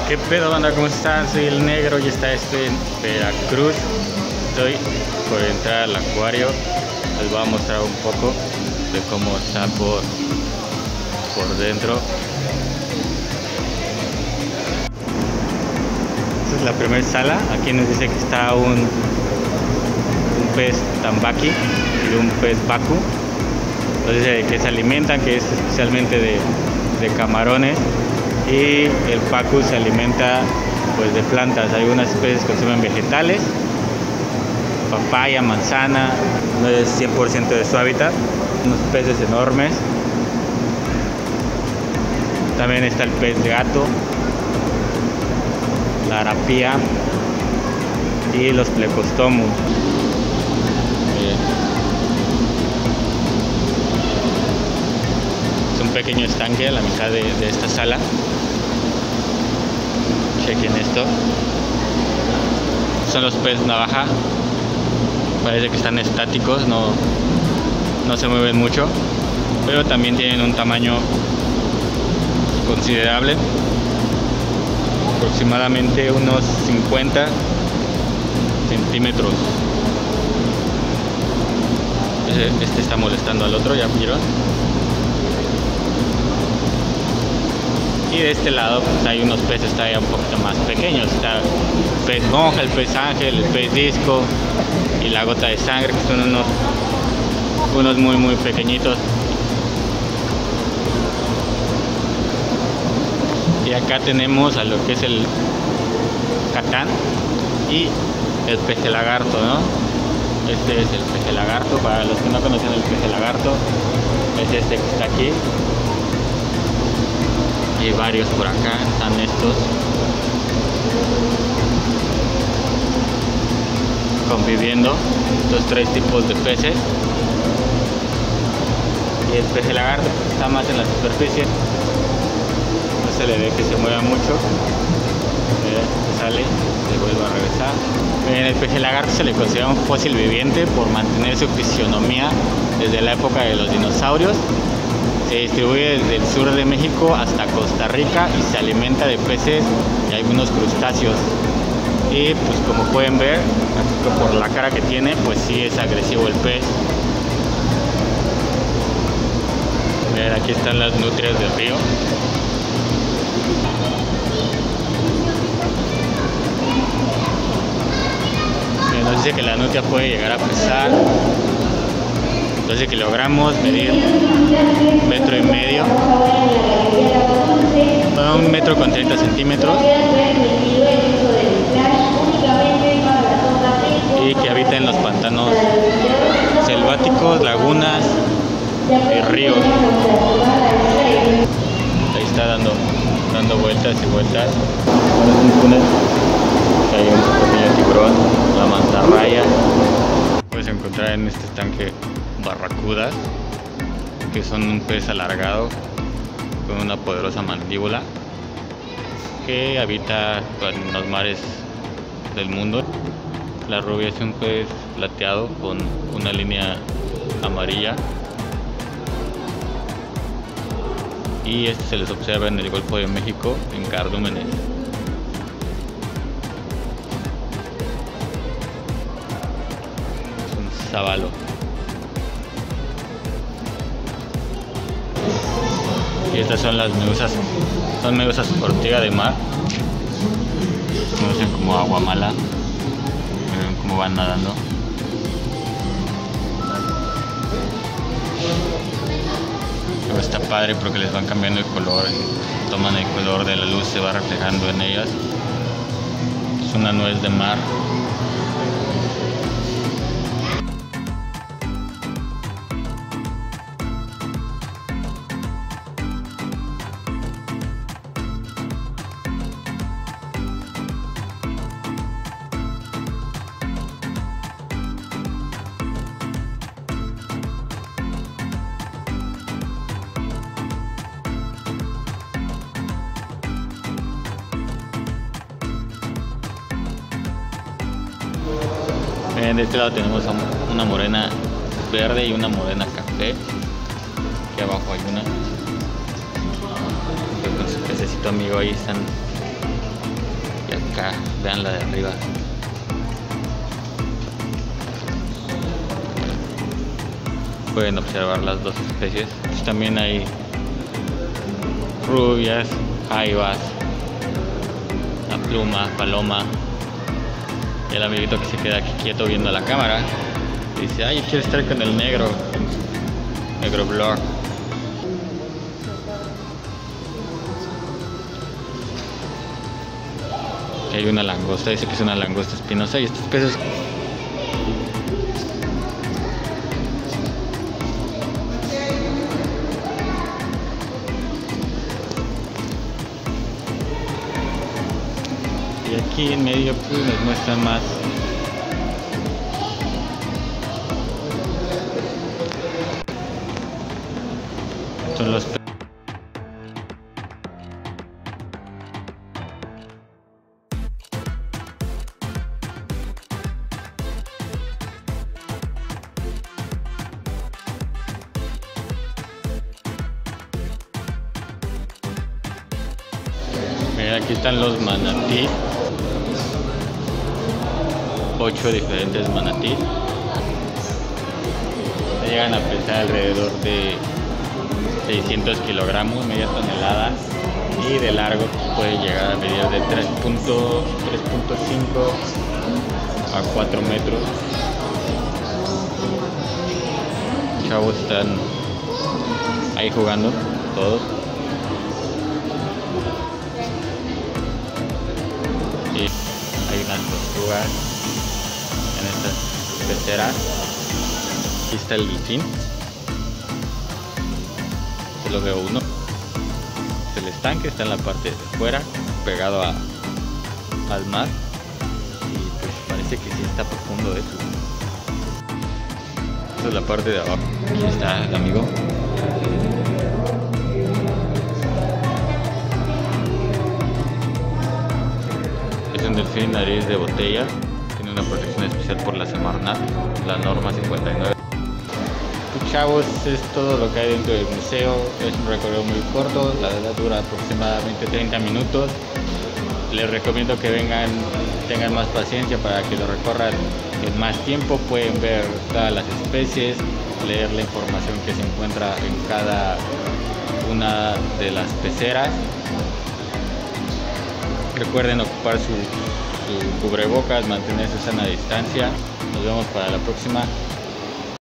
¿Qué pedo, banda? ¿Cómo están? Soy el Negro y estoy en Veracruz. Estoy por entrar al acuario. Les voy a mostrar un poco de cómo está por dentro. Esta es la primera sala. Aquí nos dice que está un pez tambaqui y un pez bacu. Nos dice que se alimentan, que es especialmente de camarones. Y el pacu se alimenta pues de plantas. Algunas especies consumen vegetales, papaya, manzana. No es 100% de su hábitat. Unos peces enormes. También está el pez gato, la arapía y los Plecostomus. Es un pequeño estanque a la mitad de esta sala. Chequen esto. Son los peces navaja. Parece que están estáticos, no se mueven mucho, pero también tienen un tamaño considerable, aproximadamente unos 50 centímetros. Este está molestando al otro, ¿ya vieron? Y de este lado pues hay unos peces todavía un poquito más pequeños. Está el pez monja, el pez ángel, el pez disco y la gota de sangre, que son unos muy pequeñitos. Y acá tenemos a lo que es el catán y el peje lagarto, ¿no? Este es el peje lagarto. Para los que no conocen el peje lagarto, es este que está aquí. Hay varios por acá, están estos conviviendo, estos tres tipos de peces. Y el peje lagarto está más en la superficie, no se le ve que se mueva mucho. Sale, se vuelve a regresar. En el peje lagarto se le considera un fósil viviente por mantener su fisionomía desde la época de los dinosaurios. Se distribuye desde el sur de México hasta Costa Rica y se alimenta de peces y algunos crustáceos. Y pues como pueden ver, por la cara que tiene, pues sí es agresivo el pez. Miren, aquí están las nutrias del río. Nos dice que la nutria puede llegar a pesar 12 kilogramos, medir 1,5 metros, bueno, 1 metro con 30 centímetros, y que habita en los pantanos selváticos, lagunas y ríos. Ahí está dando vueltas y vueltas. Es un túnel. Hay un pequeño tiburón, la mantarraya. Puedes encontrar en este estanque barracudas, que son un pez alargado con una poderosa mandíbula que habita en los mares del mundo. La rubia es un pez plateado con una línea amarilla, y este se les observa en el Golfo de México, en cardúmenes. Es un sábalo. Y estas son las medusas, son medusas ortiga de mar, se conocen como aguamala. Miren cómo van nadando. Pero está padre porque les van cambiando el color, toman el color de la luz, se va reflejando en ellas. Es una nuez de mar. De este lado tenemos una morena verde y una morena café. Aquí abajo hay una con su pececito amigo, ahí están acá, vean la de arriba. Pueden observar las dos especies. También hay rubias, jaivas, la pluma, paloma. Y el amiguito que se queda aquí quieto viendo la cámara dice, ay, yo quiero estar con el negro blog. Aquí hay una langosta, dice que es una langosta espinosa, y estos peces y aquí en medio pues nos muestran más son los peces. Mira, aquí están los manatí, 8 diferentes manatí. Llegan a pesar alrededor de 600 kilogramos, media tonelada, y de largo puede llegar a medir de 3.5 a 4 metros. Chavos están ahí jugando todos. Y hay unas tortugas en estas peceras. Aquí está el delfín. Solo veo uno. El estanque está en la parte de fuera, pegado al mar. Y pues parece que sí está profundo eso. Esta es la parte de abajo. Aquí está el amigo. Es un delfín nariz de botella. Tiene una protección especial por la Semarnat, la norma 59. Chavos, es todo lo que hay dentro del museo. Es un recorrido muy corto, la verdad dura aproximadamente 30 minutos. Les recomiendo que vengan, tengan más paciencia para que lo recorran en más tiempo. Pueden ver todas las especies, leer la información que se encuentra en cada una de las peceras. Recuerden ocupar su cubrebocas, mantener su sana distancia. Nos vemos para la próxima.